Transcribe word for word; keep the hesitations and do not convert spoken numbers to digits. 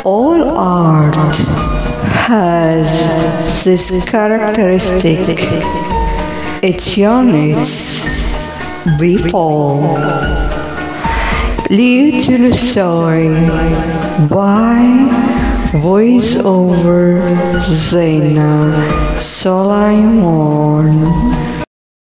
All art has this characteristic. Its units, people. Lead to the story by voiceover Zaina Solaimon.